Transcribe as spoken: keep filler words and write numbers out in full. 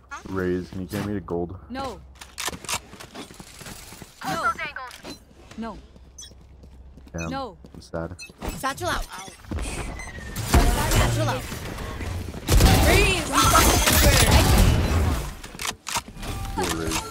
Raze, can you get me to gold? No. No. No. Damn, No. I'm sad. Satchel out. Satchel out. Freeze! Poor Raze.